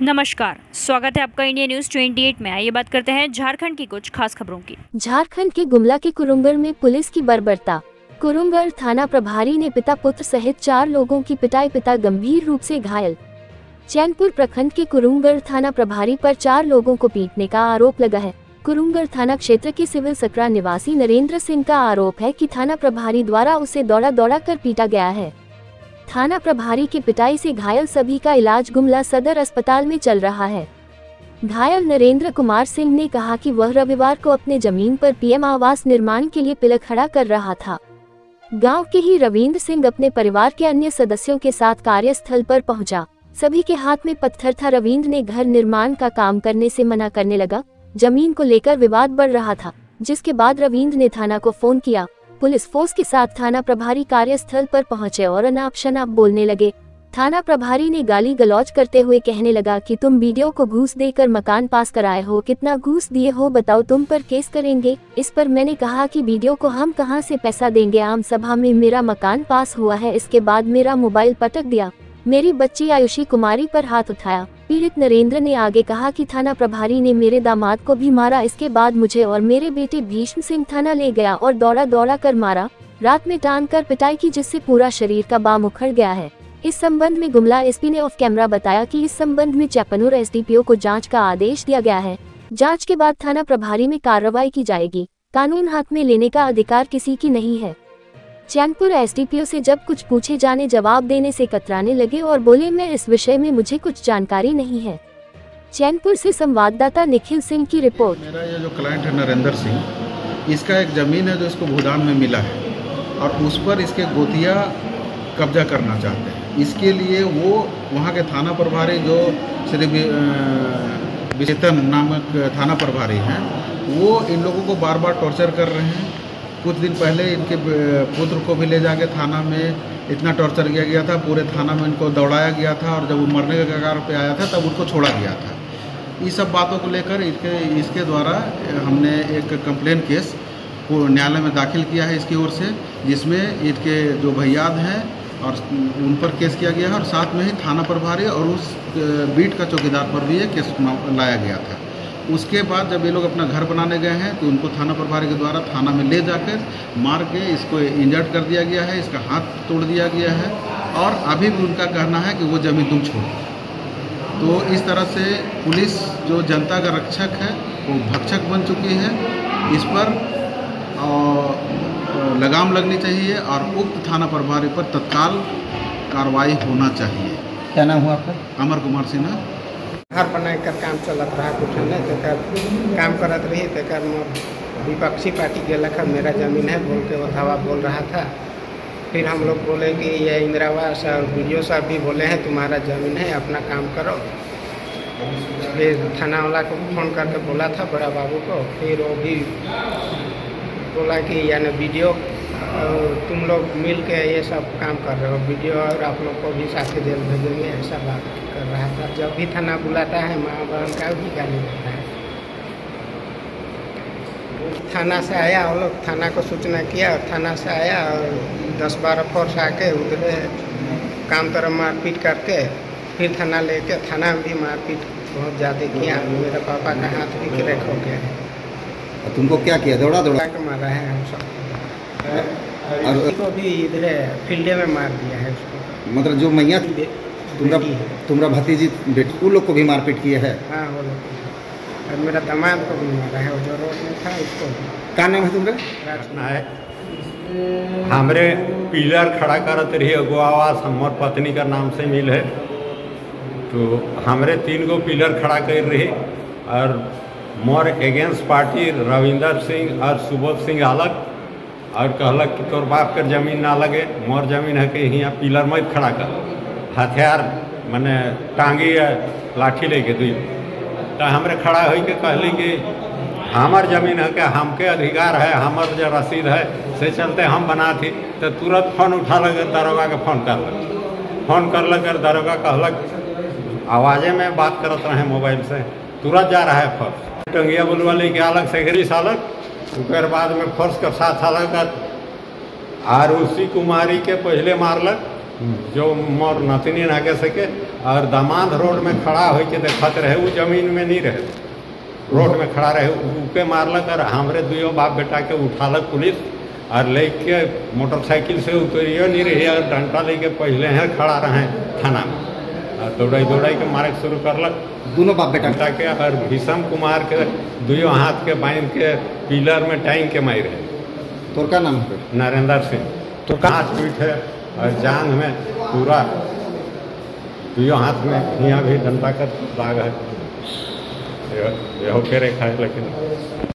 नमस्कार, स्वागत है आपका इंडिया न्यूज 28 में। आइए बात करते हैं झारखंड की कुछ खास खबरों की। झारखंड के गुमला के कुरुंगर में पुलिस की बर्बरता। कुरुंगर थाना प्रभारी ने पिता पुत्र सहित 4 लोगों की पिटाई, पिता गंभीर रूप से घायल। चैनपुर प्रखंड के कुरुंगर थाना प्रभारी पर 4 लोगों को पीटने का आरोप लगा है। कुरुंगर थाना क्षेत्र के सिविल सकरा निवासी नरेंद्र सिंह का आरोप है कि थाना प्रभारी द्वारा उसे दौड़ा कर पीटा गया है। थाना प्रभारी की पिटाई से घायल सभी का इलाज गुमला सदर अस्पताल में चल रहा है। घायल नरेंद्र कुमार सिंह ने कहा कि वह रविवार को अपने जमीन पर पीएम आवास निर्माण के लिए पिलर खड़ा कर रहा था। गांव के ही रविंद्र सिंह अपने परिवार के अन्य सदस्यों के साथ कार्यस्थल पर पहुंचा। सभी के हाथ में पत्थर था। रविंद्र ने घर निर्माण का काम करने से मना करने लगा। जमीन को लेकर विवाद बढ़ रहा था, जिसके बाद रविंद्र ने थाना को फोन किया। पुलिस फोर्स के साथ थाना प्रभारी कार्यस्थल पर पहुंचे और अनाप शनाप बोलने लगे। थाना प्रभारी ने गाली गलौज करते हुए कहने लगा कि तुम वीडियो को घूस देकर मकान पास कराए हो, कितना घूस दिए हो बताओ, तुम पर केस करेंगे। इस पर मैंने कहा कि वीडियो को हम कहां से पैसा देंगे, आम सभा में मेरा मकान पास हुआ है। इसके बाद मेरा मोबाइल पटक दिया, मेरी बच्ची आयुषी कुमारी पर हाथ उठाया। पीड़ित नरेंद्र ने आगे कहा कि थाना प्रभारी ने मेरे दामाद को भी मारा। इसके बाद मुझे और मेरे बेटे भीष्म सिंह थाना ले गया और दौड़ा कर मारा। रात में टांग कर पिटाई की, जिससे पूरा शरीर का बाम उखड़ गया है। इस संबंध में गुमला एसपी ने ऑफ कैमरा बताया कि इस संबंध में चैपनूर एसडीपीओ को जांच का आदेश दिया गया है। जांच के बाद थाना प्रभारी में कार्रवाई की जाएगी। कानून हाथ में लेने का अधिकार किसी की नहीं है। चैनपुर एसडीपीओ से जब कुछ पूछे जाने जवाब देने से कतराने लगे और बोले, मैं इस विषय में मुझे कुछ जानकारी नहीं है। चैनपुर से संवाददाता निखिल सिंह की रिपोर्ट। मेरा ये जो क्लाइंट है नरेंद्र सिंह, इसका एक ज़मीन है जो इसको भूदान में मिला है और उस पर इसके गोतिया कब्जा करना चाहते हैं। इसके लिए वो वहाँ के थाना प्रभारी जो श्री विचेतन नामक थाना प्रभारी हैं, वो इन लोगों को बार बार टॉर्चर कर रहे हैं। कुछ दिन पहले इनके पुत्र को भी ले जाके थाना में इतना टॉर्चर किया गया था, पूरे थाना में इनको दौड़ाया गया था और जब वो मरने के कगार पे आया था तब उनको छोड़ा गया था। ये सब बातों को लेकर इसके द्वारा हमने एक कंप्लेन केस न्यायालय में दाखिल किया है इसकी ओर से, जिसमें इनके जो भैयाद हैं और उन पर केस किया गया है और साथ में ही थाना प्रभारी और उस बीट का चौकीदार पर भी ये केस लाया गया था। उसके बाद जब ये लोग अपना घर बनाने गए हैं तो उनको थाना प्रभारी के द्वारा थाना में ले जाकर मार के इसको इंजर्ड कर दिया गया है, इसका हाथ तोड़ दिया गया है और अभी भी उनका कहना है कि वो जमीन तुम छोड़ो। तो इस तरह से पुलिस जो जनता का रक्षक है वो भक्षक बन चुकी है। इस पर लगाम लगनी चाहिए और उक्त थाना प्रभारी पर तत्काल कार्रवाई होना चाहिए। क्या नाम हुआ आपका? अमर कुमार सिन्हा। घर बनाए कर काम चलत रहा, कुछ नहीं तो काम करत रही तो विपक्षी पार्टी के लखन मेरा ज़मीन है बोल के वो धावा बोल रहा था। फिर हम लोग बोले कि ये इंदिरा आवास और वीडियो साहब भी बोले हैं तुम्हारा ज़मीन है, अपना काम करो। फिर थाना वाला को फ़ोन करके बोला था बड़ा बाबू को, फिर वो भी बोला कि यानी वीडियो तुम लोग मिल के ये सब काम कर रहे हो, वीडियो और आप लोग को भी साथ जेल भेजेंगे, ऐसा बात कर रहा था। जब भी थाना बुलाता है माँ बहन का भी गाली देता है। थाना से आया, वो लोग थाना को सूचना किया और थाना से आया और 10-12 फोर्स आके उधर काम तरह मारपीट करके फिर थाना लेके थाना में भी मारपीट बहुत ज़्यादा किया। मेरे पापा का हाथ भी क्रैक हो गया है। तुमको क्या किया? दौड़ा के मारा है हम सब और उसको भी इधर फील्डे में मार दिया है उसको। मतलब जो मैया तुम्हारा भतीजी बेटी, उन लोग को भी मारपीट किया है? हाँ, वो लोग और मेरा दामाद को भी मारा है, वो जो रोड में था उसको। क्या नाम है तुम्हारा? प्रश्न है हमरे पिलर खड़ा करत रही एगो आवास हमार पत्नी का नाम से मिल है, तो हमरे 3 गो पिलर खड़ा कर रही और more against party Ravinder Singh और सुबोध सिंह अलग और कहलक कि तोर बाप कर जमीन ना लगे, मोर जमीन है कि यहाँ पिलर मत खड़ा कर, हथियार मने टांगी लाठी लेके दुई। तो हमरे खड़ा हो के कहली कि हमार जमीन है कि हमके अधिकार है, हमार जो रसीद है से चलते हम बना थी। तो तुरंत फोन उठा लगे, दरोगा के फोन कर लग दरोगा कहलक आवाज़े में बात करते रहे मोबाइल से, तुरंत जा रहा है फोर्स। टंगिया बुलवाली के अलग सेक्रेटरी सालक, उसके बाद में फोर्स के साथ अलग आरुषि कुमारी के पहले मारलक जो मोर नतनी नागे सके और दामाद रोड में खड़ा हो के देखत रहे, वो जमीन में नहीं रहे, रोड में खड़ा रहे, ऊके मारलक और हमरे दुयो बाप बेटा के उठालक पुलिस और लेके मोटरसाइकिल से उतरियो नहीं रही और डंटा लेके पहले हैं खड़ा रहे थाना में और दौड़ाई के मारे शुरू करलक दोनों बाप बेटा के और भीषम कुमार के दुयो हाथ के बांध के पिलर में टांग के मारे है। तो क्या नाम है? नरेंद्र सिंह। तो हाथ पीठ है और जान में पूरा दुयो हाथ में यहाँ भी डंडा का दाग है, ये होके रेखा है लेकिन